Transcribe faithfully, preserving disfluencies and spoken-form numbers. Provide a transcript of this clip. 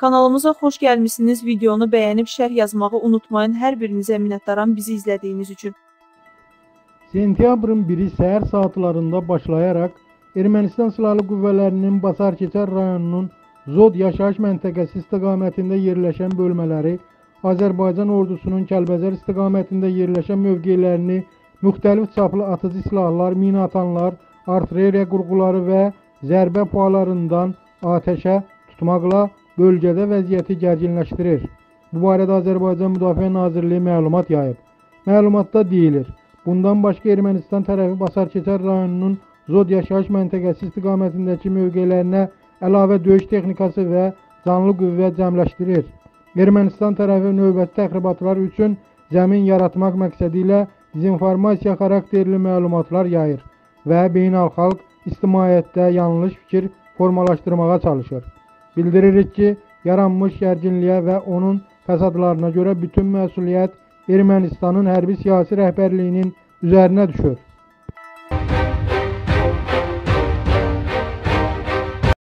Kanalımıza xoş gəlmişsiniz. Videonu bəyənib şərh yazmağı unutmayın. Hər birinizə minnətdaram bizi izlədiyiniz üçün. Sentyabrın biri səhər saatlarında başlayaraq Ermənistan Silahlı Qüvvələrinin Basarkeçər rayonunun Zod yaşayış məntəqəsi istiqamətində yerləşən bölmələri, Azərbaycan ordusunun Kəlbəcər istiqamətində yerləşən mövqelərini müxtəlif çaplı atıcı silahlar, mina atanlar, artilleriya qurğuları və zərbə pualarından atəşə tutmaqla bölgədə vəziyyəti gərginləşdirir. Bu barədə Azərbaycan Müdafiə Nazirliyi məlumat yayıb. Məlumatda deyilir, bundan başqa Ermənistan tərəfi Basarkeçər rayonunun Zod yaşayış məntəqəsi istiqamətindəki mövqelərinə əlavə döyüş texnikası və canlı qüvvə cəmləşdirir. Ermənistan tərəfi növbəti təxribatlar üçün zəmin yaratmaq məqsədi ilə dezinformasiya xarakterli məlumatlar yayır və beynəlxalq ictimaiyyətdə yanlış fikir formalaşdırmağa çalışır. Bildiririk ki, yaranmış gərginliyə və onun fəsadlarına görə bütün məsuliyyət Ermənistanın hərbi siyasi rəhbərliyinin üzərinə düşür.